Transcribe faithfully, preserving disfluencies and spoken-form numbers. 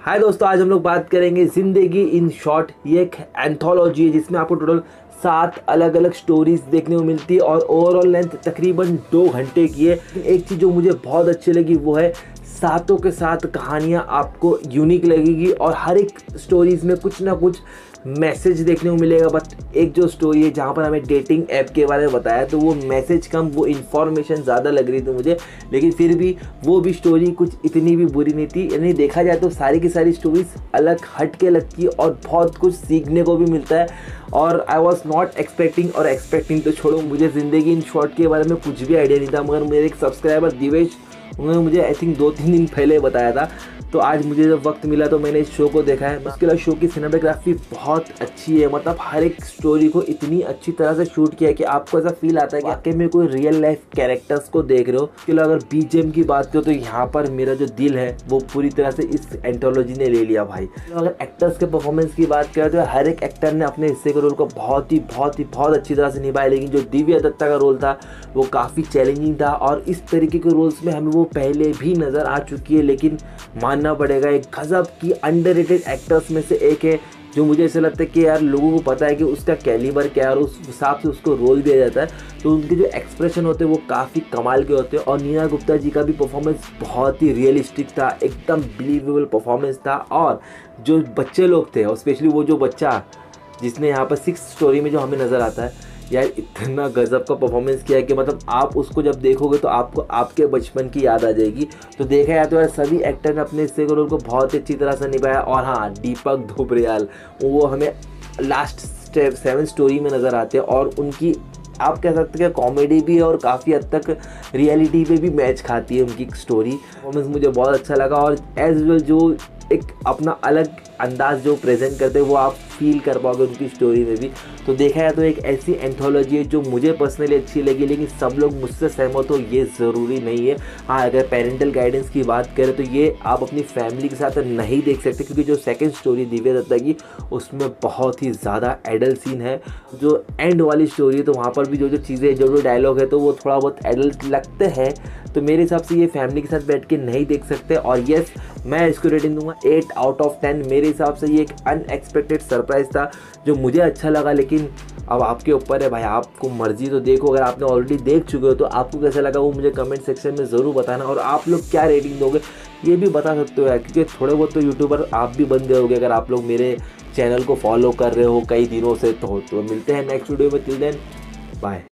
हाय दोस्तों, आज हम लोग बात करेंगे जिंदगी इन शॉर्ट। ये एक एंथोलॉजी है जिसमें आपको टोटल सात अलग अलग स्टोरीज देखने को मिलती है और ओवरऑल लेंथ तकरीबन दो घंटे की है। एक चीज़ जो मुझे बहुत अच्छी लगी वो है सातों के साथ कहानियाँ आपको यूनिक लगेगी और हर एक स्टोरीज में कुछ ना कुछ मैसेज देखने को मिलेगा। बट एक जो स्टोरी है जहाँ पर हमें डेटिंग ऐप के बारे में बताया तो वो मैसेज कम, वो इन्फॉर्मेशन ज़्यादा लग रही थी मुझे, लेकिन फिर भी वो भी स्टोरी कुछ इतनी भी बुरी नहीं थी। यानी देखा जाए तो सारी की सारी स्टोरीज अलग हट के लगती है और बहुत कुछ सीखने को भी मिलता है। और आई वॉज नॉट एक्सपेक्टिंग, और एक्सपेक्टिंग तो छोड़ो, मुझे ज़िंदगी इन शॉर्ट के बारे में कुछ भी आइडिया नहीं था, मगर मेरे एक सब्सक्राइबर दिवेश, उन्होंने मुझे आई थिंक दो तीन दिन पहले बताया था। तो आज मुझे जब वक्त मिला तो मैंने इस शो को देखा है। उसके अलावा शो की सिनेमेटोग्राफी बहुत अच्छी है, मतलब हर एक स्टोरी को इतनी अच्छी तरह से शूट किया है कि आपको ऐसा फील आता है कि वाकई में कोई रियल लाइफ कैरेक्टर्स को देख रहे हो। उसके अलावा अगर बीजीएम की बात करो तो यहाँ पर मेरा जो दिल है वो पूरी तरह से इस एंथोलॉजी ने ले लिया भाई। अगर एक्टर्स के परफॉर्मेंस की बात करें तो हर एक एक्टर ने अपने हिस्से के रोल को बहुत ही बहुत ही बहुत अच्छी तरह से निभाया, लेकिन जो दिव्या दत्ता का रोल था वो काफ़ी चैलेंजिंग था और इस तरीके के रोल्स में हमें वो पहले भी नज़र आ चुकी है। लेकिन मानना पड़ेगा एक गजब की अंडररेटेड एक्टर्स में से एक है, जो मुझे ऐसा लगता है कि यार लोगों को पता है कि उसका कैलिबर क्या है और उस हिसाब से उसको रोल दिया जाता है। तो उनके जो एक्सप्रेशन होते हैं वो काफ़ी कमाल के होते हैं। और नीना गुप्ता जी का भी परफॉर्मेंस बहुत ही रियलिस्टिक था, एकदम बिलीवेबल परफॉर्मेंस था। और जो बच्चे लोग थे और स्पेशली वो जो बच्चा जिसने यहाँ पर सिक्स स्टोरी में जो हमें नज़र आता है, यार इतना गजब का परफॉर्मेंस किया है कि मतलब आप उसको जब देखोगे तो आपको आपके बचपन की याद आ जाएगी। तो देखा जाए तो यार सभी एक्टर ने अपने हिस्से के रोल को बहुत अच्छी तरह से निभाया। और हाँ, दीपक धोबरियाल वो हमें लास्ट स्टेप सेवन स्टोरी में नज़र आते हैं और उनकी आप कह सकते हैं कॉमेडी भी है और काफ़ी हद तक रियलिटी पे भी मैच खाती है उनकी स्टोरी। परफॉर्मेंस मुझे बहुत अच्छा लगा और एज वेल जो एक अपना अलग अंदाज जो प्रेजेंट करते हैं वो आप फील कर पाओगे उनकी स्टोरी में भी। तो देखा जाए तो एक ऐसी एंथोलॉजी है जो मुझे पर्सनली अच्छी लगी, लेकिन सब लोग मुझसे सहमत हो ये ज़रूरी नहीं है। हाँ, अगर पेरेंटल गाइडेंस की बात करें तो ये आप अपनी फैमिली के साथ नहीं देख सकते, क्योंकि जो सेकंड स्टोरी दिव्या दत्ता की उसमें बहुत ही ज़्यादा एडल्ट सीन है। जो एंड वाली स्टोरी है तो वहाँ पर भी जो जो चीज़ें जो जो डायलॉग है तो वो थोड़ा बहुत एडल्ट लगते हैं। तो मेरे हिसाब से ये फैमिली के साथ बैठ के नहीं देख सकते। और येस, मैं इसको रेटिंग दूंगा एट आउट ऑफ टेन। मेरे हिसाब से ये एक अनएक्सपेक्टेड सरप्राइज था जो मुझे अच्छा लगा, लेकिन अब आपके ऊपर है भाई, आपको मर्जी तो देखो। अगर आपने ऑलरेडी देख चुके हो तो आपको कैसा लगा वो मुझे कमेंट सेक्शन में ज़रूर बताना। और आप लोग क्या रेटिंग दोगे ये भी बता सकते हो यार, क्योंकि थोड़े बहुत तो यूट्यूबर आप भी बन गए होगे अगर आप लोग मेरे चैनल को फॉलो कर रहे हो कई दिनों से। तो, तो मिलते हैं नेक्स्ट वीडियो में, टिल देन बाय।